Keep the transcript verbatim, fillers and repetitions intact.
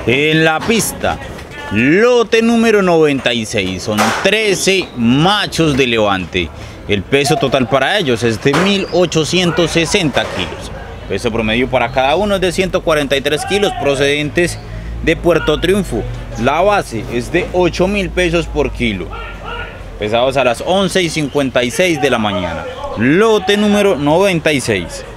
En la pista, lote número noventa y seis, son trece machos de levante. El peso total para ellos es de mil ochocientos sesenta kilos. Peso promedio para cada uno es de ciento cuarenta y tres kilos, procedentes de Puerto Triunfo. La base es de ocho mil pesos por kilo. Pesados a las once y cincuenta y seis de la mañana. Lote número noventa y seis.